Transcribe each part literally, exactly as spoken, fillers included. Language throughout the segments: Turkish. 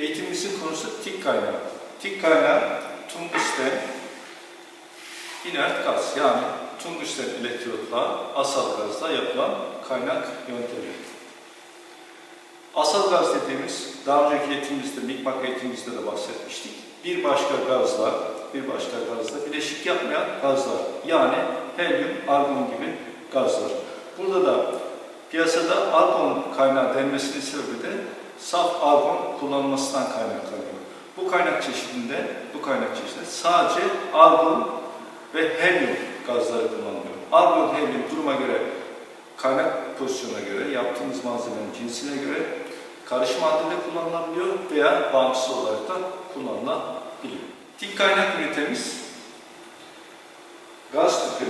Eğitimimizin konusu tik kaynağı. Tik kaynağı tungsten inert gaz, yani tungsten elektrotla asal gazla yapılan kaynak yöntemi. Asal gaz dediğimiz, daha önceki eğitimimizde, mikmak eğitimimizde de bahsetmiştik. Bir başka gazla, bir başka gazla bileşik yapmayan gazlar. Yani helyum, argon gibi gazlar. Burada da piyasada argon kaynağı denmesinin sebebi de saf argon kullanılmasından kaynaklanıyor. Bu kaynak çeşidinde, bu kaynak çeşidinde sadece argon ve helyum gazları kullanılıyor. Argon, helyum duruma göre, kaynak pozisyonuna göre, yaptığımız malzemenin cinsine göre karışım halinde kullanılabiliyor veya bağımsız olarak da kullanılabiliyor. Tik kaynak ünitemiz gaz tüpü.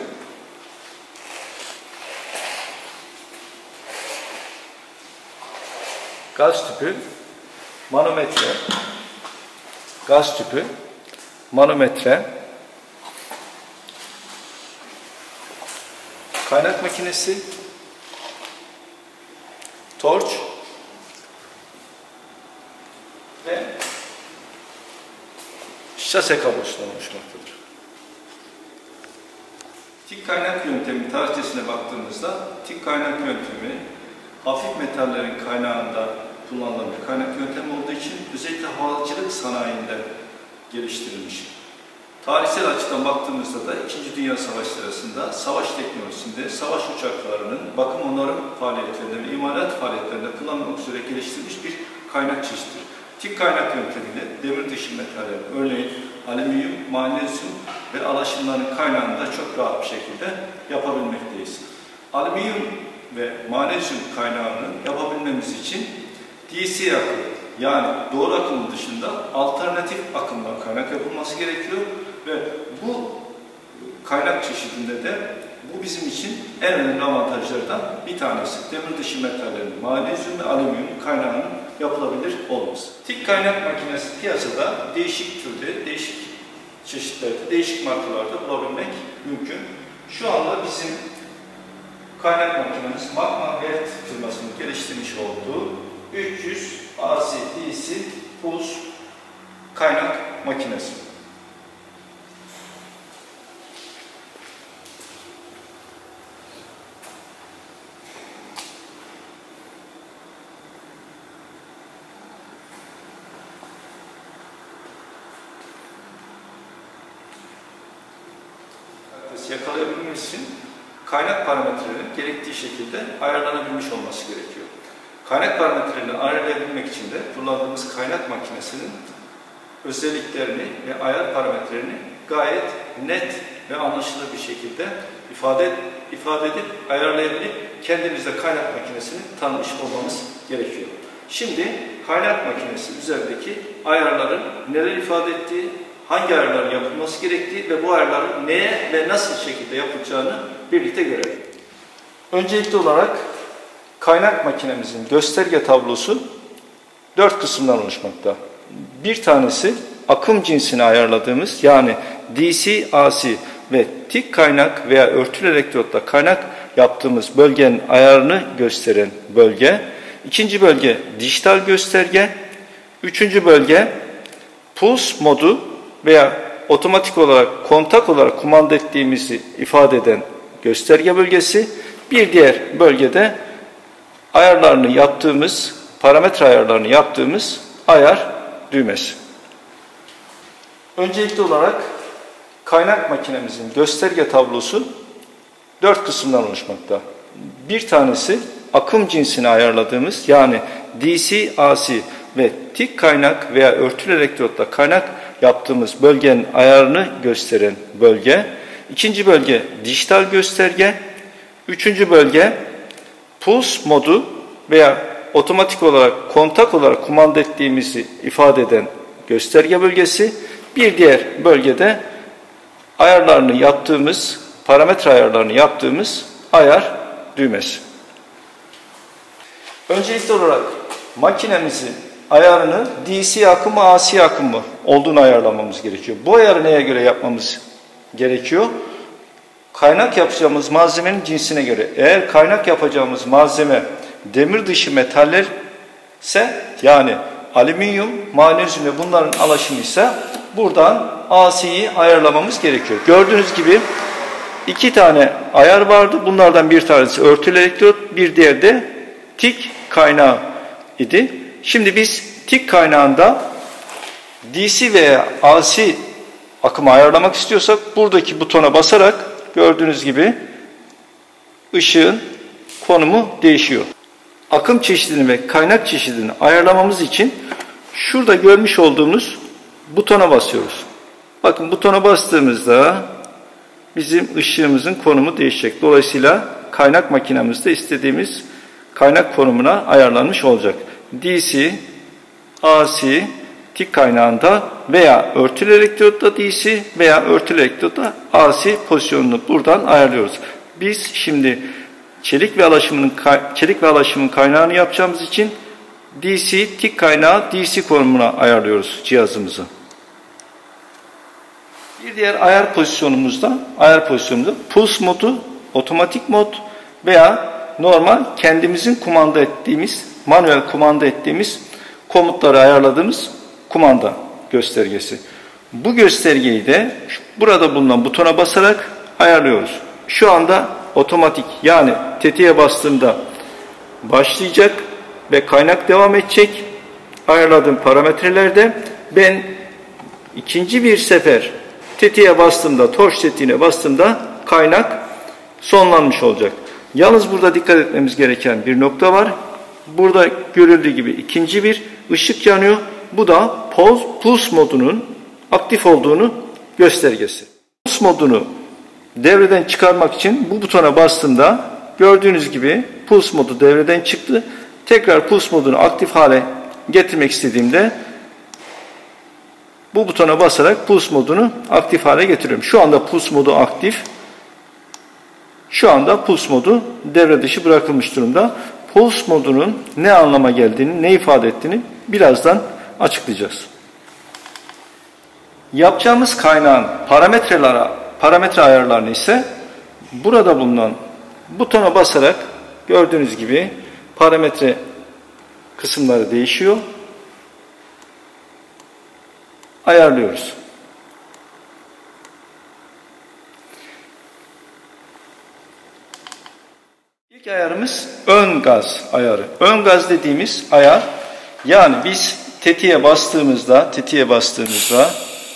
Gaz tüpü, manometre, gaz tüpü, manometre, kaynak makinesi, torç ve şase kablosundan oluşmaktadır. Tik kaynak yöntemi tarihçesine baktığımızda, tik kaynak yöntemi hafif metallerin kaynağında kullanılan bir kaynak yöntemi olduğu için özellikle havacılık sanayinde geliştirilmiş. Tarihsel açıdan baktığımızda da İkinci Dünya Savaşı sırasında savaş teknolojisinde savaş uçaklarının bakım onarım faaliyetlerinde ve imalat faaliyetlerinde kullanılmak üzere geliştirilmiş bir kaynak çeşididir. Tik kaynak yöntemiyle demir dışı metaller, örneğin alüminyum, magnezyum ve alaşımların kaynağını da çok rahat bir şekilde yapabilmekteyiz. Alüminyum ve magnezyum kaynağını yapabilmemiz için D C akım, yani doğru akımın dışında alternatif akımdan kaynak yapılması gerekiyor ve bu kaynak çeşidinde de bu bizim için en önemli avantajlardan bir tanesi. Demir dışı metallerin, magnezyum ve alüminyum kaynağının yapılabilir olması. Tik kaynak makinesi piyasada değişik türde, değişik çeşitlerde, değişik markalarda bulabilmek mümkün. Şu anda bizim kaynak makinemiz Magma Welt firmasının geliştirmiş olduğu üç yüz A C D C Pulse kaynak makinesi. Yakalayabilmemiz için kaynak parametrelerinin gerektiği şekilde ayarlanabilmiş olması gerekiyor. Kaynak parametrelerini ayarlayabilmek için de kullandığımız kaynak makinesinin özelliklerini ve ayar parametrelerini gayet net ve anlaşılır bir şekilde ifade, ifade edip ayarlayabilip kendimizde kaynak makinesini tanımış olmamız gerekiyor. Şimdi kaynak makinesi üzerindeki ayarların neler ifade ettiği, hangi ayarların yapılması gerektiği ve bu ayarların neye ve nasıl şekilde yapılacağını birlikte görelim. Öncelikli olarak kaynak makinemizin gösterge tablosu dört kısımdan oluşmakta. Bir tanesi akım cinsini ayarladığımız, yani D C, A C ve tik kaynak veya örtülü elektrotla kaynak yaptığımız bölgenin ayarını gösteren bölge. İkinci bölge dijital gösterge. Üçüncü bölge pulse modu veya otomatik olarak kontak olarak kumanda ettiğimizi ifade eden gösterge bölgesi. Bir diğer bölgede ayarlarını yaptığımız, parametre ayarlarını yaptığımız ayar düğmesi. Öncelikli olarak kaynak makinemizin gösterge tablosu dört kısımdan oluşmakta. Bir tanesi akım cinsini ayarladığımız, yani D C, A C ve tik kaynak veya örtülü elektrotla kaynak yaptığımız bölgenin ayarını gösteren bölge. İkinci bölge dijital gösterge. Üçüncü bölge pulse modu veya otomatik olarak kontak olarak kumanda ettiğimizi ifade eden gösterge bölgesi. Bir diğer bölgede ayarlarını yaptığımız, parametre ayarlarını yaptığımız ayar düğmesi. Öncelikli olarak makinemizin ayarını D C akımı, A C akımı olduğunu ayarlamamız gerekiyor. Bu ayarı neye göre yapmamız gerekiyor? Kaynak yapacağımız malzemenin cinsine göre. Eğer kaynak yapacağımız malzeme demir dışı metaller ise, yani alüminyum, magnezyum ve bunların alaşımı ise buradan A C'yi ayarlamamız gerekiyor. Gördüğünüz gibi iki tane ayar vardı. Bunlardan bir tanesi örtülü elektrot, bir diğeri de tik kaynağı idi. Şimdi biz tik kaynağında D C veya A C akımı ayarlamak istiyorsak buradaki butona basarak gördüğünüz gibi ışığın konumu değişiyor. Akım çeşidini ve kaynak çeşidini ayarlamamız için şurada görmüş olduğumuz butona basıyoruz. Bakın butona bastığımızda bizim ışığımızın konumu değişecek. Dolayısıyla kaynak makinemizde istediğimiz kaynak konumuna ayarlanmış olacak. D C, A C, tik kaynağında veya örtülü elektrotta D C veya örtülü elektrotta A C pozisyonunu buradan ayarlıyoruz. Biz şimdi çelik ve alaşımının çelik ve alaşımın kaynağını yapacağımız için D C tik kaynağı D C konumuna ayarlıyoruz cihazımızı. Bir diğer ayar pozisyonumuzda ayar pozisyonunda pulse modu, otomatik mod veya normal kendimizin kumanda ettiğimiz, manuel kumanda ettiğimiz komutları ayarladığımız kumanda göstergesi. Bu göstergeyi de burada bulunan butona basarak ayarlıyoruz. Şu anda otomatik, yani tetiğe bastığımda başlayacak ve kaynak devam edecek. Ayarladığım parametrelerde ben ikinci bir sefer tetiğe bastığımda, torş tetiğine bastığımda kaynak sonlanmış olacak. Yalnız burada dikkat etmemiz gereken bir nokta var. Burada görüldüğü gibi ikinci bir ışık yanıyor. Bu da pulse modunun aktif olduğunu göstergesi. Pulse modunu devreden çıkarmak için bu butona bastığımda gördüğünüz gibi pulse modu devreden çıktı. Tekrar pulse modunu aktif hale getirmek istediğimde bu butona basarak pulse modunu aktif hale getiriyorum. Şu anda pulse modu aktif. Şu anda pulse modu devre dışı bırakılmış durumda. Pulse modunun ne anlama geldiğini, ne ifade ettiğini birazdan açıklayacağız. Yapacağımız kaynağın parametrelere, parametre ayarlarını ise burada bulunan butona basarak gördüğünüz gibi parametre kısımları değişiyor. Ayarlıyoruz. İlk ayarımız ön gaz ayarı. Ön gaz dediğimiz ayar, yani biz tetiğe bastığımızda, tetiğe bastığımızda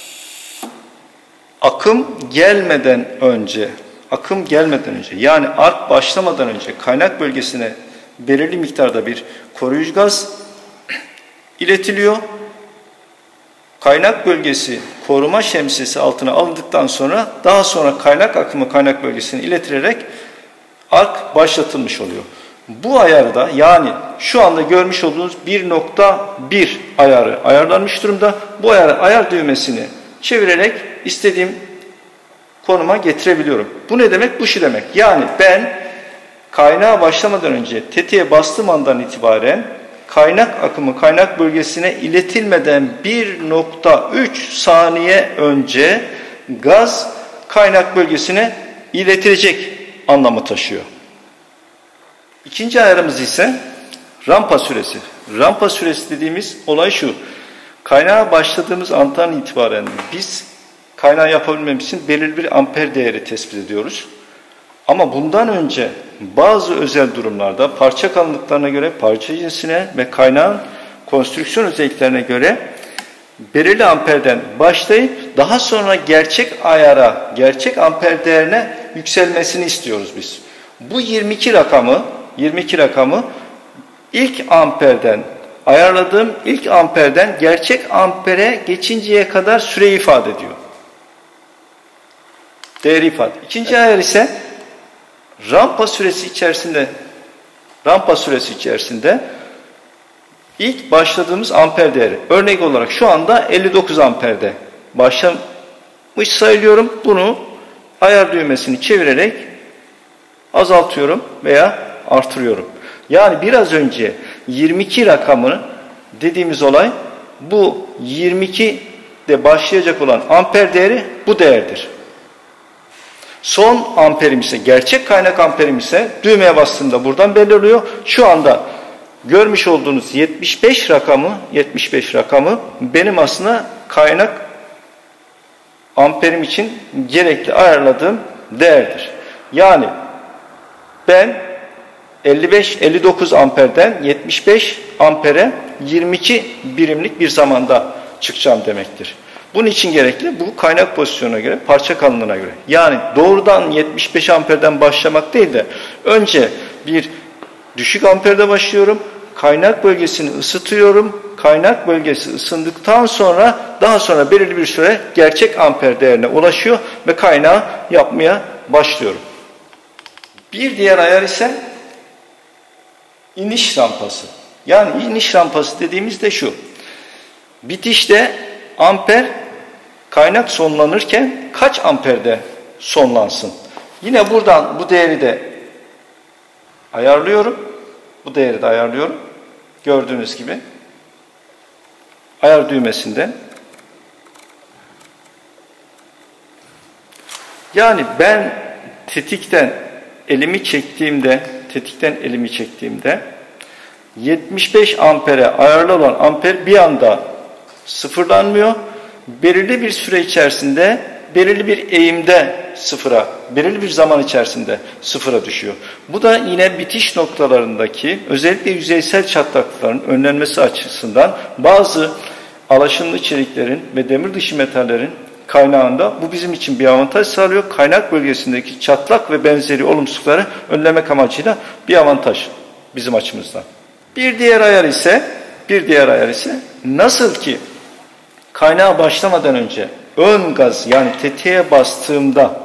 akım gelmeden önce, akım gelmeden önce, yani ark başlamadan önce kaynak bölgesine belirli miktarda bir koruyucu gaz iletiliyor. Kaynak bölgesi koruma şemsiyesi altına alındıktan sonra daha sonra kaynak akımı kaynak bölgesine iletilerek ark başlatılmış oluyor. Bu ayarda, yani şu anda görmüş olduğunuz bir nokta bir ayarı ayarlanmış durumda. Bu ayar, ayar düğmesini çevirerek istediğim konuma getirebiliyorum. Bu ne demek? Bu şu demek. Yani ben kaynağa başlamadan önce tetiğe bastığım andan itibaren kaynak akımı kaynak bölgesine iletilmeden bir nokta üç saniye önce gaz kaynak bölgesine iletilecek anlamı taşıyor. İkinci ayarımız ise rampa süresi. Rampa süresi dediğimiz olay şu. Kaynağa başladığımız andan itibaren biz kaynağı yapabilmemiz için belirli bir amper değeri tespit ediyoruz. Ama bundan önce bazı özel durumlarda parça kalınlıklarına göre, parça cinsine ve kaynağın konstrüksiyon özelliklerine göre belirli amperden başlayıp daha sonra gerçek ayara, gerçek amper değerine yükselmesini istiyoruz biz. Bu yirmi iki rakamı, yirmi iki rakamı ilk amperden ayarladığım ilk amperden gerçek ampere geçinceye kadar süreyi ifade ediyor. Değeri ifade. İkinci ayar ise rampa süresi içerisinde rampa süresi içerisinde ilk başladığımız amper değeri. Örnek olarak şu anda elli dokuz amperde başlamış sayılıyorum. Bunu ayar düğmesini çevirerek azaltıyorum veya artırıyorum. Yani biraz önce yirmi iki rakamını dediğimiz olay, bu yirmi ikide başlayacak olan amper değeri bu değerdir. Son amperim ise, gerçek kaynak amperim ise düğmeye bastığımda buradan belirliyor. Şu anda görmüş olduğunuz yetmiş beş rakamı, yetmiş beş rakamı benim aslında kaynak amperim için gerekli ayarladığım değerdir. Yani ben elli beş elli dokuz amperden yetmiş beş ampere yirmi iki birimlik bir zamanda çıkacağım demektir. Bunun için gerekli bu kaynak pozisyonuna göre, parça kalınlığına göre. Yani doğrudan yetmiş beş amperden başlamak değil de önce bir düşük amperde başlıyorum. Kaynak bölgesini ısıtıyorum. Kaynak bölgesi ısındıktan sonra daha sonra belirli bir süre gerçek amper değerine ulaşıyor ve kaynağı yapmaya başlıyorum. Bir diğer ayar ise iniş rampası. Yani iniş rampası dediğimiz de şu. Bitişte amper kaynak sonlanırken kaç amperde sonlansın? Yine buradan bu değeri de ayarlıyorum. Bu değeri de ayarlıyorum. Gördüğünüz gibi ayar düğmesinden. Yani ben tetikten elimi çektiğimde, tetikten elimi çektiğimde yetmiş beş ampere ayarlı olan amper bir anda sıfırlanmıyor. Belirli bir süre içerisinde, belirli bir eğimde sıfıra, belirli bir zaman içerisinde sıfıra düşüyor. Bu da yine bitiş noktalarındaki özellikle yüzeysel çatlaklıkların önlenmesi açısından bazı alaşımlı çeliklerin ve demir dışı metallerin kaynağında bu bizim için bir avantaj sağlıyor. Kaynak bölgesindeki çatlak ve benzeri olumsuzlukları önlemek amacıyla bir avantaj bizim açımızdan. Bir diğer ayar ise, bir diğer ayar ise nasıl ki kaynağa başlamadan önce ön gaz yani tetiğe bastığımda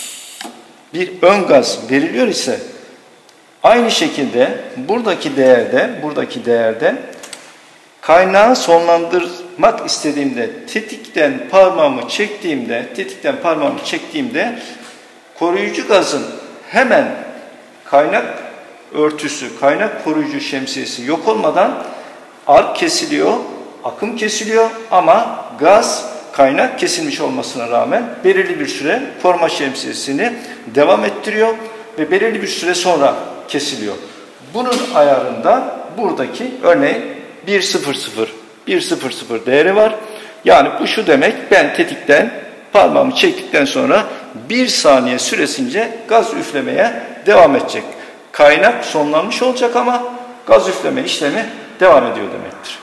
bir ön gaz veriliyor ise aynı şekilde buradaki değerde, buradaki değerde kaynağı sonlandırmak istediğimde tetikten parmağımı çektiğimde, tetikten parmağımı çektiğimde koruyucu gazın hemen kaynak örtüsü, kaynak koruyucu şemsiyesi yok olmadan ark kesiliyor, akım kesiliyor ama gaz kaynak kesilmiş olmasına rağmen belirli bir süre koruma şemsiyesini devam ettiriyor ve belirli bir süre sonra kesiliyor. Bunun ayarında buradaki örneğin bir sıfır sıfır, bir sıfır sıfır değeri var. Yani bu şu demek, ben tetikten parmağımı çektikten sonra bir saniye süresince gaz üflemeye devam edecek. Kaynak sonlanmış olacak ama gaz üfleme işlemi devam ediyor demektir.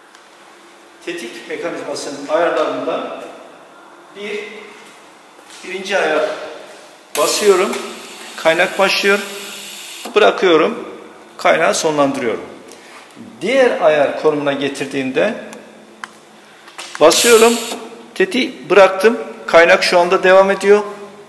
Tetik mekanizmasının ayarlarında bir, birinci ayar basıyorum, kaynak başlıyor, bırakıyorum, kaynağı sonlandırıyorum. Diğer ayar konumuna getirdiğimde basıyorum, tetiği bıraktım, kaynak şu anda devam ediyor.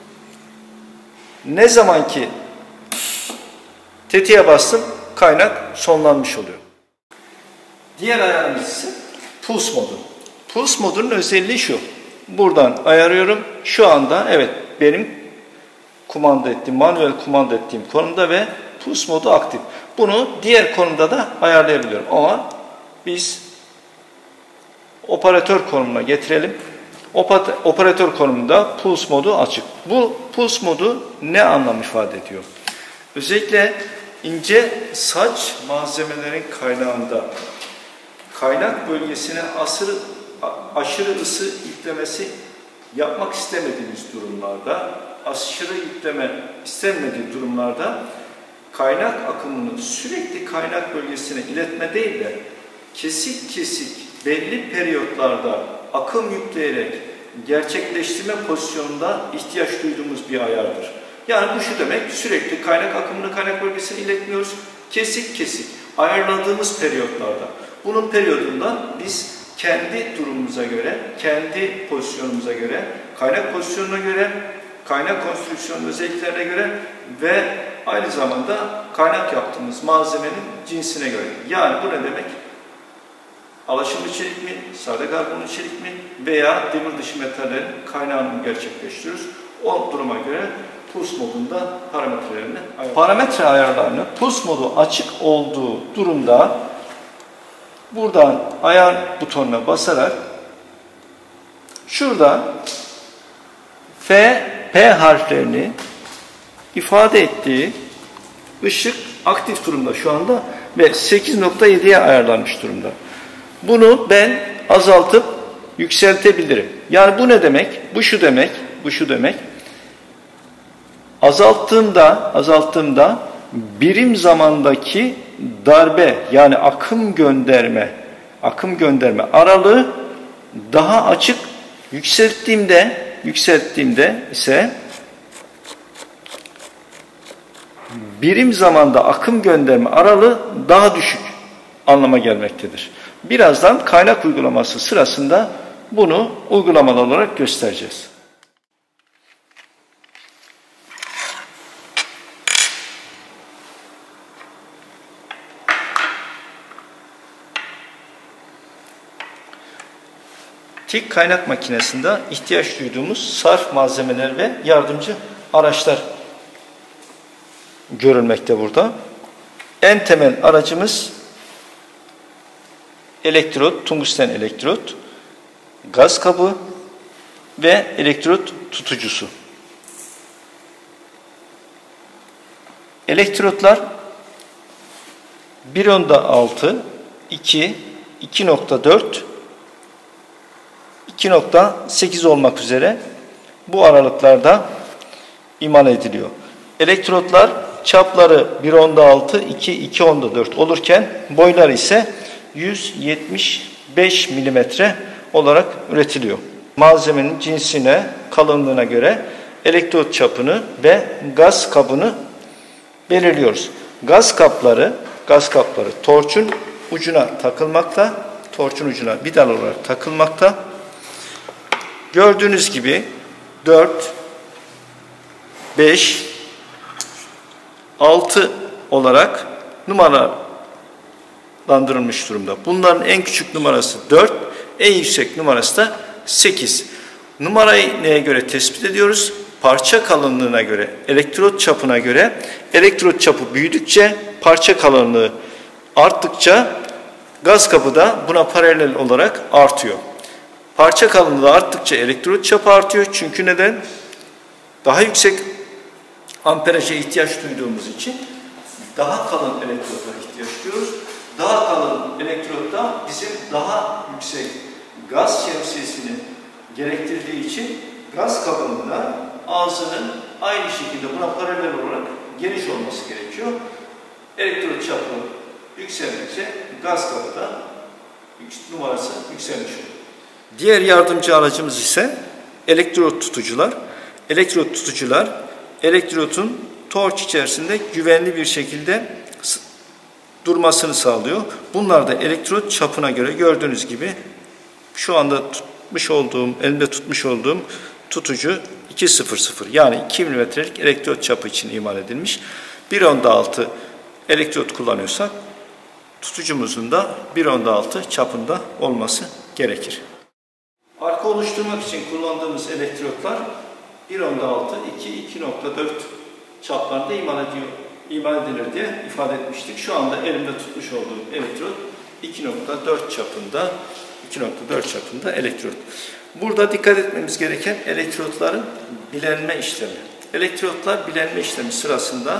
Ne zaman ki tetiğe bastım, kaynak sonlanmış oluyor. Diğer ayarımız ise pulse modu. Pulse modunun özelliği şu. Buradan ayarıyorum. Şu anda evet benim kumanda ettiğim, manuel kumanda ettiğim konumda ve pulse modu aktif. Bunu diğer konumda da ayarlayabiliyorum. Ama biz operatör konumuna getirelim. Operatör konumunda pulse modu açık. Bu pulse modu ne anlam ifade ediyor? Özellikle ince saç malzemelerin kaynağında kaynak bölgesine aşırı, aşırı ısı yüklemesi yapmak istemediğimiz durumlarda, aşırı yükleme istenmediği durumlarda kaynak akımını sürekli kaynak bölgesine iletme değil de kesik kesik belli periyotlarda akım yükleyerek gerçekleştirme pozisyonunda ihtiyaç duyduğumuz bir ayardır. Yani bu şu demek, sürekli kaynak akımını kaynak bölgesine iletmiyoruz. Kesik kesik ayarladığımız periyotlarda. Bunun periyodundan biz kendi durumumuza göre, kendi pozisyonumuza göre, kaynak pozisyonuna göre, kaynak konstrüksiyon özelliklerine göre ve aynı zamanda kaynak yaptığımız malzemenin cinsine göre. Yani bu ne demek? Alaşımlı çelik mi, sade karbonlu çelik mi veya demir dışı metallerin kaynağını mı gerçekleştiriyoruz? O duruma göre pulse modunda parametrelerini ayarlıyoruz. Parametre ayarlarını pulse modu açık olduğu durumda buradan ayar butonuna basarak şurada F, P harflerini ifade ettiği ışık aktif durumda şu anda ve sekiz nokta yediye ayarlanmış durumda. Bunu ben azaltıp yükseltebilirim. Yani bu ne demek? Bu şu demek, bu şu demek. Azalttığımda, azalttığımda birim zamandaki darbe yani akım gönderme, akım gönderme aralığı daha açık. Yükselttiğimde, yükselttiğimde ise birim zamanda akım gönderme aralığı daha düşük anlama gelmektedir. Birazdan kaynak uygulaması sırasında bunu uygulamalı olarak göstereceğiz. TİK kaynak makinesinde ihtiyaç duyduğumuz sarf malzemeler ve yardımcı araçlar görülmekte burada. En temel aracımız elektrot, tungsten elektrot, gaz kabı ve elektrot tutucusu. Elektrotlar bir onda altı, iki, iki nokta dört, iki nokta sekiz olmak üzere bu aralıklarda imal ediliyor. Elektrotlar çapları bir onda altı, iki, iki onda dört olurken boyları ise yüz yetmiş beş milimetre olarak üretiliyor. Malzemenin cinsine, kalınlığına göre elektrot çapını ve gaz kabını belirliyoruz. Gaz kapları, gaz kapları torçun ucuna takılmakta, torçun ucuna vidal olarak takılmakta. Gördüğünüz gibi dört, beş, altı olarak numaralandırılmış durumda. Bunların en küçük numarası dört, en yüksek numarası da sekiz. Numarayı neye göre tespit ediyoruz? Parça kalınlığına göre, elektrot çapına göre. Elektrot çapı büyüdükçe, parça kalınlığı arttıkça gaz kapı da buna paralel olarak artıyor. Parça kalınlığı arttıkça elektrot çapı artıyor. Çünkü neden? Daha yüksek amperaja ihtiyaç duyduğumuz için daha kalın elektrota ihtiyaç duyuyoruz. Daha kalın elektrotta bizim daha yüksek gaz şemsiyesini gerektirdiği için gaz kabının da ağzının aynı şekilde buna paralel olarak geniş olması gerekiyor. Elektrot çapı yükseldikçe gaz kabı da numarası yükselmiş oluyor. Diğer yardımcı aracımız ise elektrot tutucular. Elektrot tutucular elektrotun torç içerisinde güvenli bir şekilde durmasını sağlıyor. Bunlar da elektrot çapına göre gördüğünüz gibi şu anda tutmuş olduğum, elimde tutmuş olduğum tutucu iki sıfır sıfır yani iki milimetrelik elektrot çapı için imal edilmiş. bir onda altı elektrot kullanıyorsak tutucumuzun da bir onda altı çapında olması gerekir. Arka oluşturmak için kullandığımız elektrotlar bir onda altı, iki, iki nokta dört çaplarında imal ediyor, imal edilir diye ifade etmiştik. Şu anda elimde tutmuş olduğum elektrot iki nokta dört çapında, iki nokta dört çapında elektrot. Burada dikkat etmemiz gereken elektrotların bilenme işlemi. Elektrotlar bilenme işlemi sırasında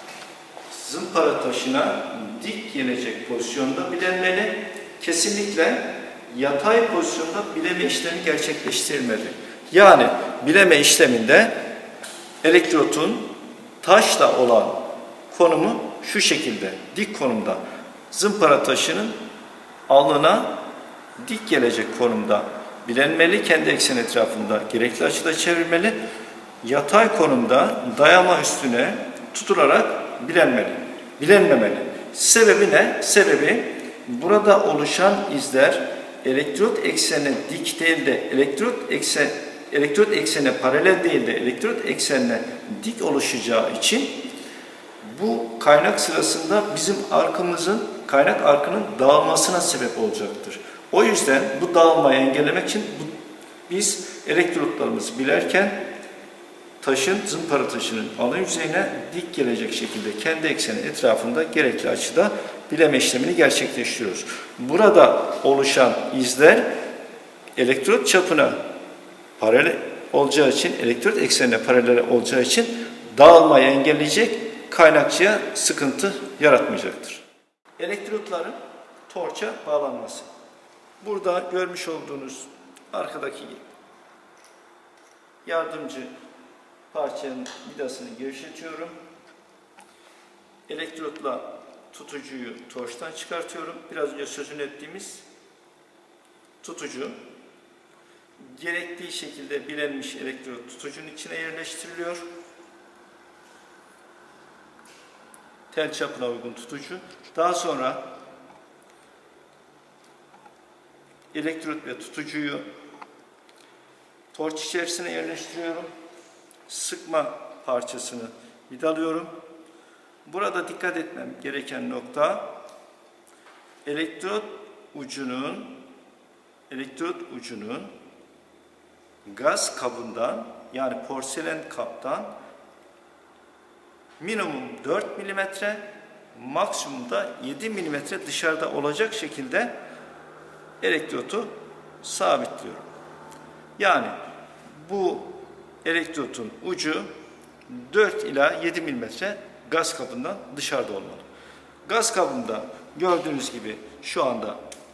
zımpara taşına dik gelecek pozisyonda bilenmeli. Kesinlikle yatay pozisyonda bileme işlemi gerçekleştirilmeli. Yani bileme işleminde elektrotun taşla olan konumu şu şekilde, dik konumda. Zımpara taşının alnına dik gelecek konumda bilenmeli, kendi ekseni etrafında gerekli açıda çevirmeli. Yatay konumda dayama üstüne tutularak bilenmeli, bilenmemeli. Sebebi ne? Sebebi burada oluşan izler elektrot eksenine dik değil de elektrot eksen elektrot eksenine paralel değil de elektrot eksenine dik oluşacağı için bu kaynak sırasında bizim arkamızın, kaynak arkının dağılmasına sebep olacaktır. O yüzden bu dağılmayı engellemek için bu, biz elektrotlarımızı bilerken taşın, zımpara taşının alın yüzeyine dik gelecek şekilde kendi ekseni etrafında gerekli açıda bileme işlemini gerçekleştiriyoruz. Burada oluşan izler elektrot çapına paralel olacağı için, elektrot eksenine paralel olacağı için dağılmayı engelleyecek, kaynakçıya sıkıntı yaratmayacaktır. elektrotların torça bağlanması. Burada görmüş olduğunuz arkadaki yardımcı parçanın vidasını gevşetiyorum. Elektrotla tutucuyu torçtan çıkartıyorum. Biraz önce sözünü ettiğimiz tutucu gerektiği şekilde bilenmiş elektrot tutucunun içine yerleştiriliyor. Tel çapına uygun tutucu. Daha sonra elektrot ve tutucuyu torç içerisine yerleştiriyorum. Sıkma parçasını vidalıyorum. Burada dikkat etmem gereken nokta elektrot ucunun elektrot ucunun gaz kabından, yani porselen kaptan minimum dört milimetre, maksimumda yedi milimetre dışarıda olacak şekilde elektrotu sabitliyorum. Yani bu elektrotun ucu dört ila yedi milimetre gaz kabından dışarıda olmalı. Gaz kabında gördüğünüz gibi şu anda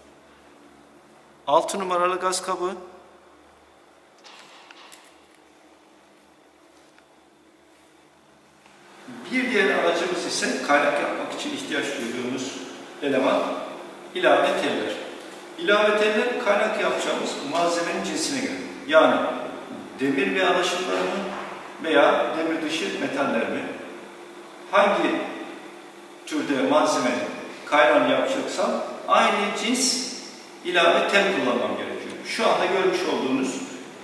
altı numaralı gaz kabı, bir diğer aracımız ise kaynak yapmak için ihtiyaç duyduğumuz eleman ilave teller. İlave teller kaynak yapacağımız malzemenin cinsine göre. Yani demir ve alaşımları mı veya demir dışı metaller mi? Hangi türde malzeme kaynağını yapacaksam aynı cins ilave tel kullanmam gerekiyor. Şu anda görmüş olduğunuz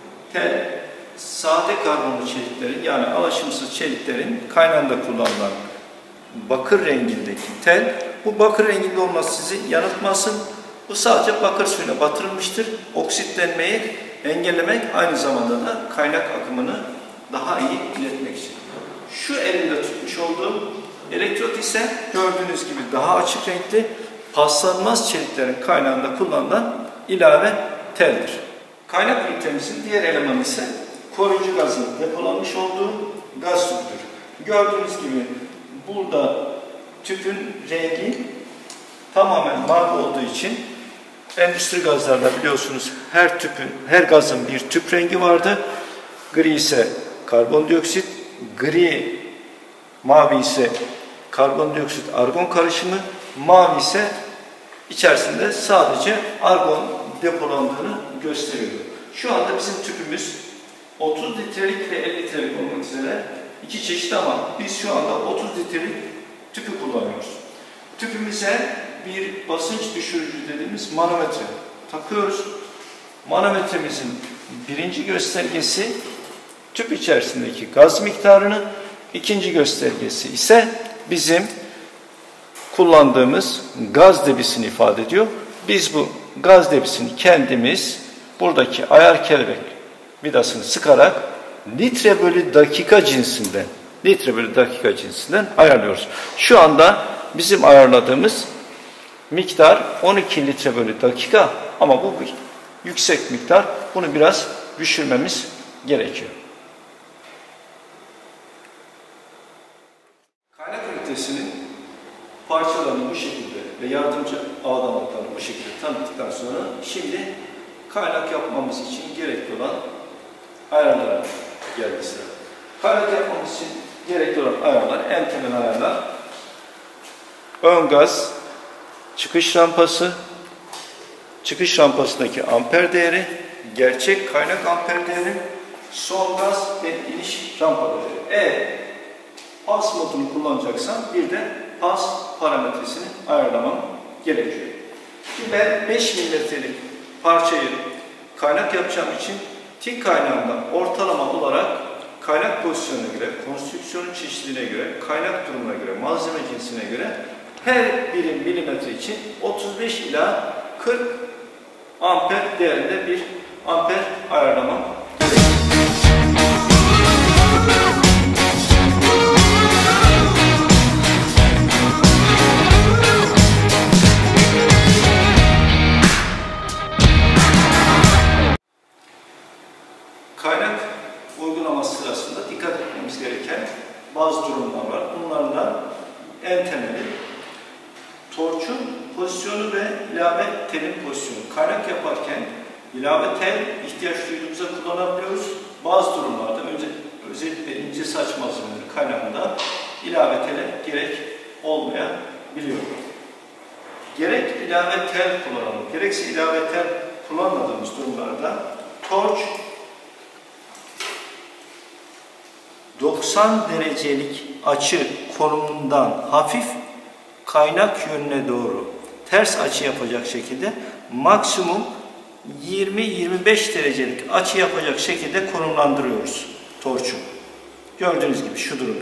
tel sade karbonlu çeliklerin, yani alaşımsız çeliklerin kaynağında kullanılan bakır rengindeki tel. Bu bakır renginde olması sizi yanıltmasın. Bu sadece bakır suyuna batırılmıştır. Oksitlenmeyi engellemek, aynı zamanda da kaynak akımını daha iyi iletmek için. Şu elimde tutmuş olduğum elektrot ise gördüğünüz gibi daha açık renkli, paslanmaz çeliklerin kaynağında kullanılan ilave teldir. Kaynak ünitemisin diğer elemanı ise koruyucu gazın depolanmış olduğu gaz tüpüdür. Gördüğünüz gibi burada tüpün rengi tamamen mavi olduğu için endüstri gazlarda biliyorsunuz her tüpün, her gazın bir tüp rengi vardı. Gri ise karbondioksit, gri mavi ise karbondioksit argon karışımı, mavi ise içerisinde sadece argon depolandığını gösteriyor. Şu anda bizim tüpümüz otuz litrelik ve elli litrelik olmak üzere iki çeşit, ama biz şu anda otuz litrelik tüpü kullanıyoruz. Tüpümüze bir basınç düşürücü dediğimiz manometre takıyoruz. Manometremizin birinci göstergesi tüp içerisindeki gaz miktarını, ikinci göstergesi ise bizim kullandığımız gaz debisini ifade ediyor. Biz bu gaz debisini kendimiz buradaki ayar kelebek vidasını sıkarak litre bölü dakika cinsinden litre bölü dakika cinsinden ayarlıyoruz. Şu anda bizim ayarladığımız miktar on iki litre bölü dakika, ama bu bir yüksek miktar. Bunu biraz düşürmemiz gerekiyor. Kaynak ünitesinin parçalarını bu şekilde ve yardımcı ağdanlıklarını bu şekilde tanıttıktan sonra şimdi kaynak yapmamız için gerekli olan ayarlara geldi sıra. Kaynak yapmamız için gerekli olan ayarlar, en temel ayarlar: ön gaz, çıkış rampası, çıkış rampasındaki amper değeri, gerçek kaynak amper değeri, son gaz ve iniş rampa değeri. Eğer pas modunu kullanacaksam bir de pas parametresini ayarlamam gerekiyor. Şimdi ben beş milimetrelik parçayı kaynak yapacağım için tik kaynağından ortalama olarak kaynak pozisyonuna göre, konstrüksiyonun çeşidine göre, kaynak durumuna göre, malzeme cinsine göre her birim milimetre için otuz beş ila kırk amper değerinde bir amper ayarlamam gerekiyor. Kaynak uygulaması sırasında dikkat etmemiz gereken bazı durumlar var. Bunlardan en temeli torçun pozisyonu ve ilave telin pozisyonu. Kaynak yaparken ilave tel ihtiyaç duyduğumuzda kullanabiliyoruz. Bazı durumlarda özellikle ince saç malzemeleri kaynağında ilave tele gerek olmayabiliyor. Gerek ilave tel kullanalım, gerekse ilave tel kullanmadığımız durumlarda torç doksan derecelik açı konumundan hafif kaynak yönüne doğru ters açı yapacak şekilde maksimum yirmi yirmi beş derecelik açı yapacak şekilde konumlandırıyoruz torçu. Gördüğünüz gibi şu durumda.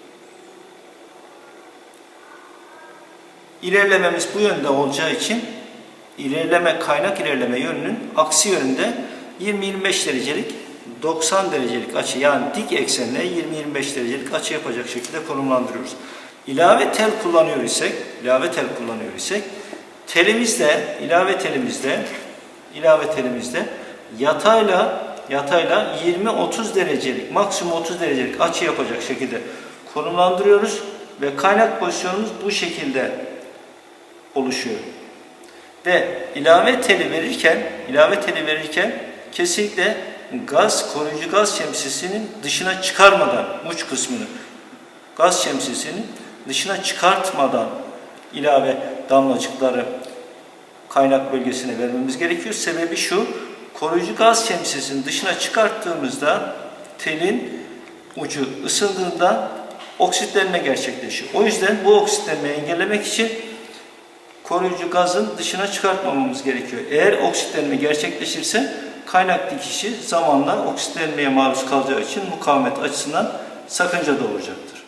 İlerlememiz bu yönde olacağı için ilerleme, kaynak ilerleme yönünün aksi yönünde yirmi yirmi beş derecelik doksan derecelik açı, yani dik eksenle yirmi yirmi beş derecelik açı yapacak şekilde konumlandırıyoruz. İlave tel kullanıyor isek, ilave tel kullanıyor isek telimizde, ilave telimizde ilave telimizde yatayla yatayla yirmi otuz derecelik, maksimum otuz derecelik açı yapacak şekilde konumlandırıyoruz ve kaynak pozisyonumuz bu şekilde oluşuyor. Ve ilave teli verirken, ilave teli verirken kesinlikle gaz, koruyucu gaz şemsiyesinin dışına çıkarmadan, uç kısmını gaz şemsiyesinin dışına çıkartmadan ilave damlacıkları kaynak bölgesine vermemiz gerekiyor. Sebebi şu, koruyucu gaz şemsiyesinin dışına çıkarttığımızda telin ucu ısındığında oksitlenme gerçekleşiyor. O yüzden bu oksitlenmeyi engellemek için koruyucu gazın dışına çıkartmamamız gerekiyor. Eğer oksitlenme gerçekleşirse kaynak dikişi zamanla oksitlenmeye maruz kalacağı için mukavemet açısından sakınca doğuracaktır.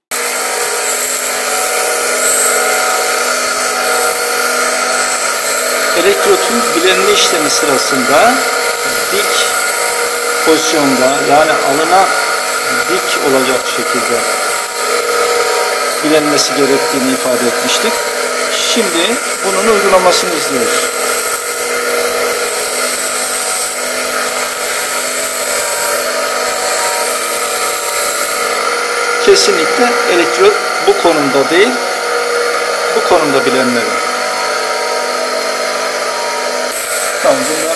Elektrotun bilenme işlemi sırasında dik pozisyonda, yani alına dik olacak şekilde bilenmesi gerektiğini ifade etmiştik. Şimdi bunun uygulamasını izliyoruz. Kesinlikle elektrot bu konumda değil, bu konumda bilenmeli. Tamam, bunda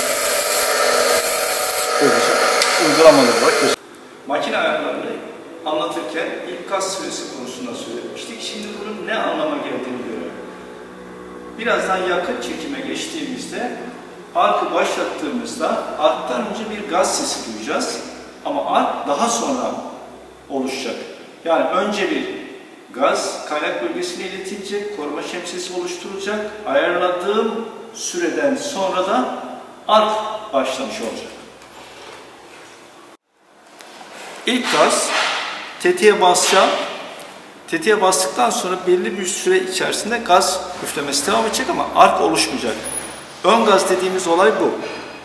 böylece uygulamalı olarak göstereyim. Makine ayarlarını anlatırken ilk gaz süresi konusunda söylemiştik. Şimdi bunun ne anlama geldiğini görelim. Birazdan yakın çekime geçtiğimizde arkı başlattığımızda arktan önce bir gaz sesi duyacağız. Ama ark daha sonra oluşacak. Yani önce bir gaz kaynak bölgesine iletilecek, koruma şemsiyesi oluşturulacak. Ayarladığım süreden sonra da ark başlamış olacak. İlk gaz tetiğe basacağım. Tetiğe bastıktan sonra belli bir süre içerisinde gaz üflemesi devam edecek ama ark oluşmayacak. Ön gaz dediğimiz olay bu.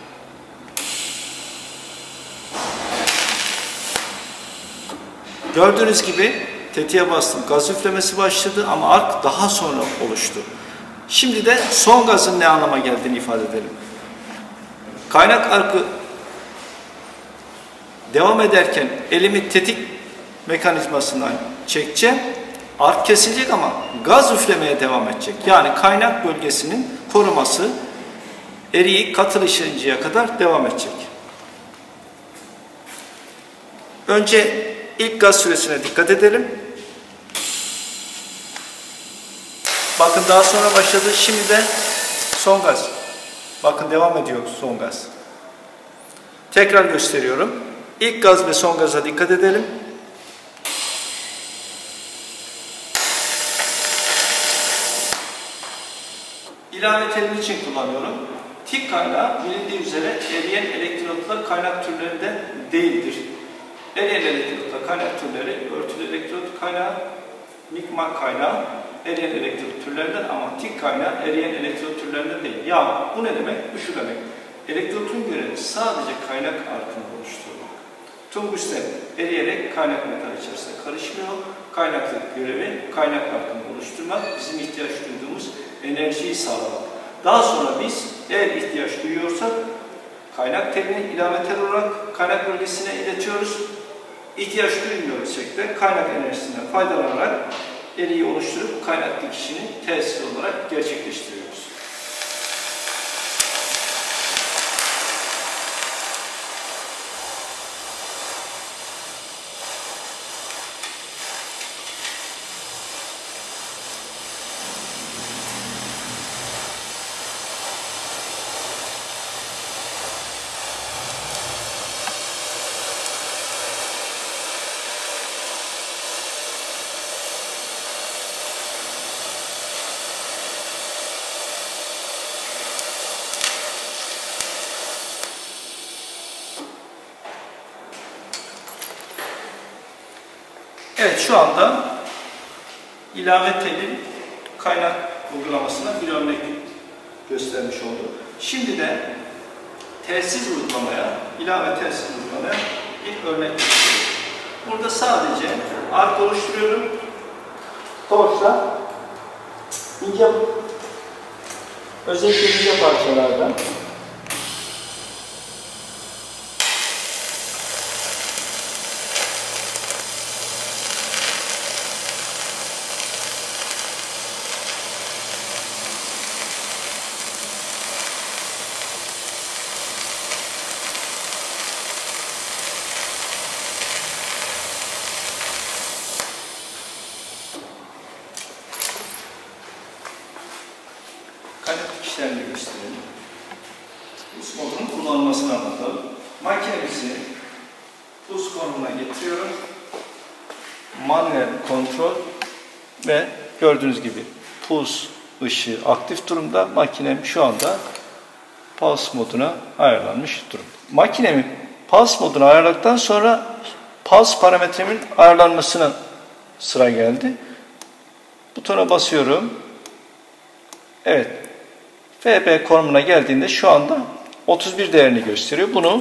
Gördüğünüz gibi tetiğe bastım, gaz üflemesi başladı ama ark daha sonra oluştu. Şimdi de son gazın ne anlama geldiğini ifade edelim. Kaynak arkı devam ederken elimi tetik mekanizmasından çekeceğim. Ark kesilecek ama gaz üflemeye devam edecek. Yani kaynak bölgesinin koruması eriyip katılışıncaya kadar devam edecek. Önce ilk gaz süresine dikkat edelim. Bakın daha sonra başladı. Şimdi de son gaz. Bakın devam ediyor son gaz. Tekrar gösteriyorum. İlk gaz ve son gaza dikkat edelim. İlave telin için kullanıyorum. Tik kaynağı bilindiği üzere eriyen elektrotla kaynak türlerinde değildir. Eriyen elektrotla kaynak türleri örtülü elektrot kaynağı, mikmak kaynağı eriyen elektrot türlerinden ama tik kaynağı eriyen elektrot türlerinden değil. Yani bu ne demek? Bu şu demek. Elektrotun görevi sadece kaynak arkını oluşturmak. Tungsten eriyerek kaynak metal içerisinde karışmıyor. Kaynaklık görevi kaynak arkını oluşturmak, bizim ihtiyaç duyduğumuz enerjiyi sağlamak. Daha sonra biz eğer ihtiyaç duyuyorsak kaynak telini ilave tel olarak kaynak bölgesine iletiyoruz. İhtiyaç duymuyorsak da kaynak enerjisinden faydalanarak eriği oluşturup kaynak dikişini telsiz olarak gerçekleştiriyoruz. Evet, şu anda ilave telin kaynak uygulamasına bir örnek göstermiş olduk. Şimdi de telsiz uygulamaya, ilave telsiz uygulamaya bir örnek gösteriyorum. Burada sadece ark oluşturuyorum. Torçla ince, özellikle ince parçalardan kaynak dikişlerini gösterelim. Buz modunun kullanılmasını anlatalım. Makinemizi buz konumuna getiriyorum. Manuel kontrol ve gördüğünüz gibi puz ışığı aktif durumda. Makinem şu anda pulse moduna ayarlanmış durumda. Makinemi pulse moduna ayarladıktan sonra pulse parametremin ayarlanmasına sıra geldi. Butona basıyorum. Evet. F B konumuna geldiğinde şu anda otuz bir değerini gösteriyor. Bunu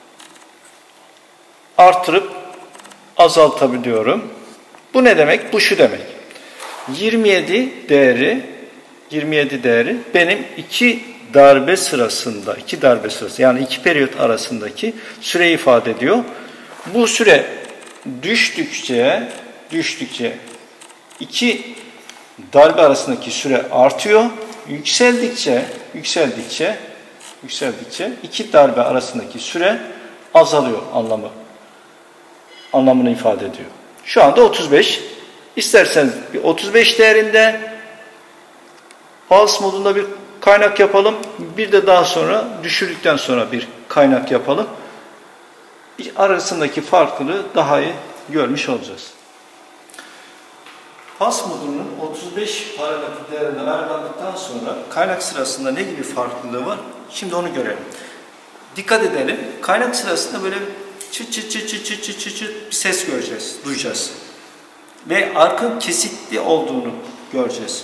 artırıp azaltabiliyorum. Bu ne demek? Bu şu demek. yirmi yedi değeri yirmi yedi değeri benim iki darbe sırasında, iki darbe sırası yani iki periyot arasındaki süreyi ifade ediyor. Bu süre düştükçe düştükçe iki darbe arasındaki süre artıyor. Yükseldikçe, yükseldikçe, yükseldikçe iki darbe arasındaki süre azalıyor anlamı. Anlamını ifade ediyor. Şu anda otuz beş. İsterseniz bir otuz beş değerinde pulse modunda bir kaynak yapalım. Bir de daha sonra düşürdükten sonra bir kaynak yapalım. Arasındaki farklılığı daha iyi görmüş olacağız. Pulse modunun otuz beş parametre değerinden ayarlandıktan sonra kaynak sırasında ne gibi farklılığı var? Şimdi onu görelim. Dikkat edelim. Kaynak sırasında böyle çıt çıt çıt çıt çıt çıt çıt çıt bir ses göreceğiz, duyacağız. Ve arkın kesikli olduğunu göreceğiz.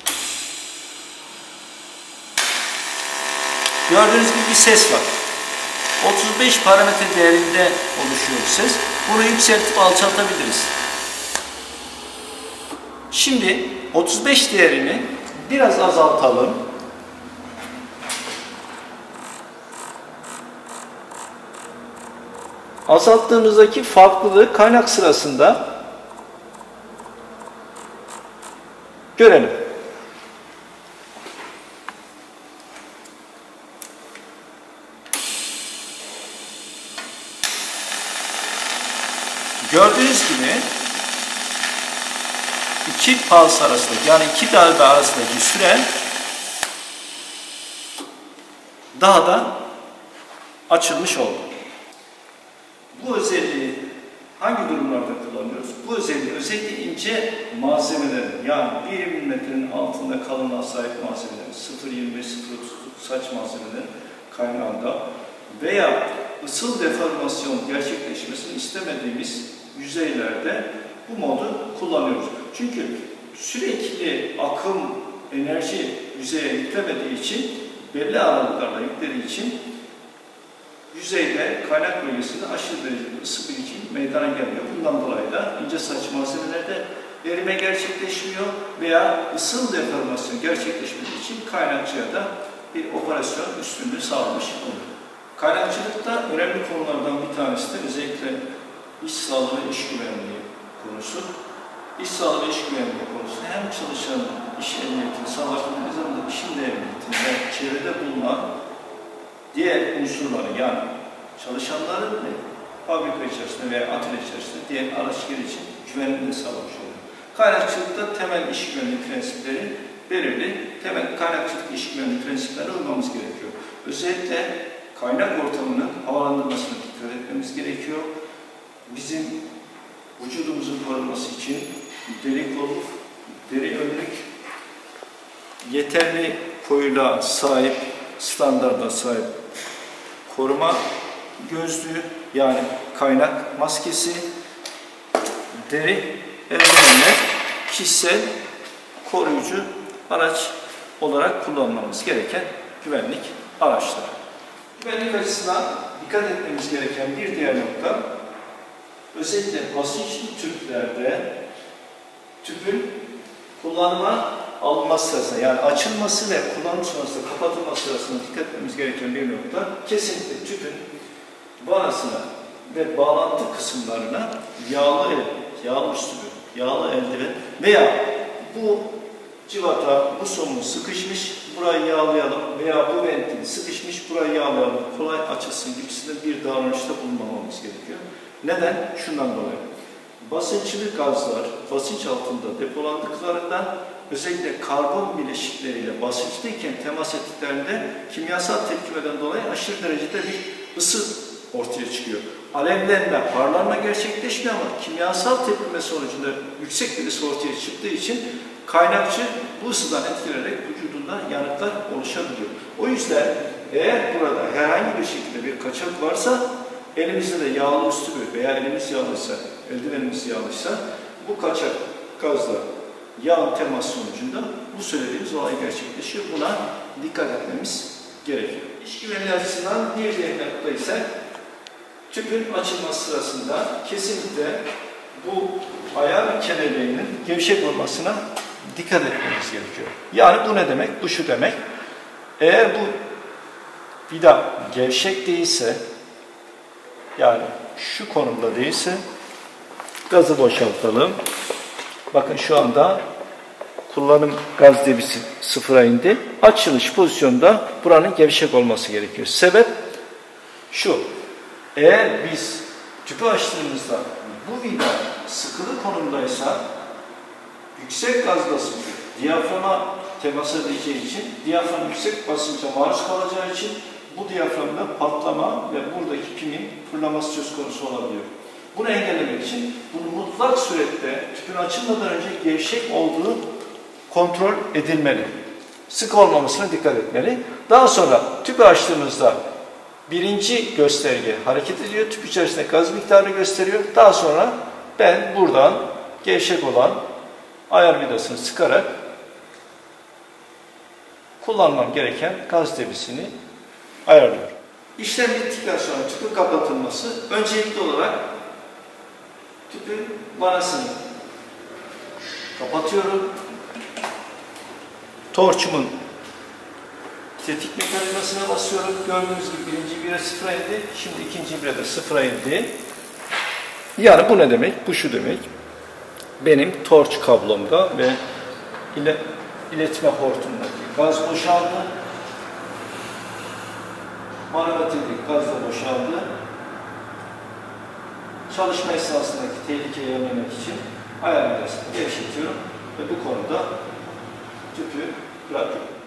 Gördüğünüz gibi bir ses var. otuz beş parametre değerinde oluşuyor ses. Bunu yükseltip alçaltabiliriz. Şimdi otuz beş değerini biraz azaltalım. Azalttığımızdaki farklılığı kaynak sırasında görelim. Gördüğünüz gibi iki pulse arasındaki yani iki darbe arasındaki süre daha da açılmış oldu. Bu özelliği hangi durumlarda kullanıyoruz? Bu özelliği özellikle ince malzemelerin yani bir milimetrenin altında kalınlığa sahip malzemelerin sıfır virgül yirmi beş sıfır virgül otuz saç malzemelerin kaynağında veya ısıl deformasyon gerçekleşmesini istemediğimiz yüzeylerde bu modu kullanıyoruz. Çünkü sürekli akım, enerji yüzeye yüklemediği için belli aralıklarla yüklediği için yüzeyde kaynak bölgesinde aşırı derecede ısı birikimi meydana gelmiyor. Bundan dolayı da ince saç malzemelerde erime gerçekleşmiyor veya ısıl deformasyon gerçekleşmediği için kaynakçıya da bir operasyon üstünlüğü sağlamış oluyor. Kaynakçılıkta önemli konulardan bir tanesi de özellikle iş sağlığı ve iş güvenliği konusu. iş sağlığı ve iş güvenliği konusunda hem çalışan iş emniyetini sağlarken aynı zamanda işin de emniyetini ve çevrede bulunan diğer unsurları, yani çalışanların ve fabrika içerisinde veya atölye içerisinde diğer araçlar için güvenliğini sağlamış oluyor. Kaynakçılıkta temel iş güvenliği prensipleri belirli. Temel kaynakçılık iş güvenliği prensiplerine uymamız gerekiyor. Özellikle kaynak ortamının havalandırmasına dikkat etmemiz gerekiyor. Bizim vücudumuzun korunması için deri kolluk, deri önlük, yeterli koyuluğa sahip, standarda sahip koruma gözlüğü, yani kaynak maskesi, deri eldivenler, kişisel koruyucu araç olarak kullanmamız gereken güvenlik araçları. Güvenlik açısından dikkat etmemiz gereken bir diğer nokta, özellikle basınçlı tüplerde tüpün kullanıma alınması sırasında, yani açılması ve kullanım sonrasında kapatılması sırasında dikkat etmemiz gereken bir nokta, kesinlikle tüpün vanasına ve bağlantı kısımlarına yağlı el, yağlı üstü, yağlı eldiven veya bu civata, bu somun sıkışmış, burayı yağlayalım veya bu ventil sıkışmış, burayı yağlayalım, kolay açılsın gibisinden bir davranışta bulunmamamız gerekiyor. Neden? Şundan dolayı. Basınçlı gazlar basınç altında depolandıklarında özellikle karbon bileşikleriyle basınçlıyken temas ettiklerinde kimyasal tepkimeden dolayı aşırı derecede bir ısı ortaya çıkıyor. Alevlenme, parlanma gerçekleşmiyor ama kimyasal tepkime sonucunda yüksek bir ısı ortaya çıktığı için kaynakçı bu ısıdan etkilenerek vücudunda yanıklar oluşabiliyor. O yüzden eğer burada herhangi bir şekilde bir kaçak varsa, elimizde de yağlı üstü veya elimiz yağlıysa, eldivenimiz yağlıysa, bu kaçak gazla yağın temas sonucunda bu söylediğimiz olay gerçekleşiyor. Buna dikkat etmemiz gerekiyor. İş güvenliği açısından bir diğer nokta ise tüpün açılması sırasında kesinlikle bu ayar kelebeyinin gevşek olmasına dikkat etmemiz gerekiyor. Yani bu ne demek? Bu şu demek. Eğer bu vida gevşek değilse, yani şu konumda değilse, gazı boşaltalım. Bakın şu anda kullanım gaz debisi sıfıra indi. Açılış pozisyonda buranın gevşek olması gerekiyor. Sebep şu. Eğer biz tüpü açtığımızda bu vida sıkılı konumdaysa, yüksek gaz basıncı diyaframa temas edeceği için, diyafram yüksek basınca maruz kalacağı için bu diyaframda patlama ve buradaki pimin fırlaması söz konusu olabiliyor. Bunu engellemek için bunu mutlak surette tüpün açılmadan önce gevşek olduğu kontrol edilmeli. Sık olmamasına dikkat etmeli. Daha sonra tüpü açtığımızda birinci gösterge hareket ediyor. Tüp içerisinde gaz miktarını gösteriyor. Daha sonra ben buradan gevşek olan ayar vidasını sıkarak kullanmam gereken gaz debisini ayarlıyorum. İşlem bittikten sonra tüpün kapatılması, öncelikli olarak tüpün vanasını kapatıyorum. Torçumun tetik mekanizmasına basıyorum. Gördüğünüz gibi birinci bire sıfıra indi. Şimdi ikinci bire de sıfıra indi. Yani bu ne demek? Bu şu demek. Benim torç kablomda ve ile, iletme hortumundaki gaz boşaldı. Manometredeki gaz da boşaldı. Çalışma esnasındaki tehlikeyi önlemek için ayar vidasını gevşetiyorum ve bu konuda tüpü bırakıyorum.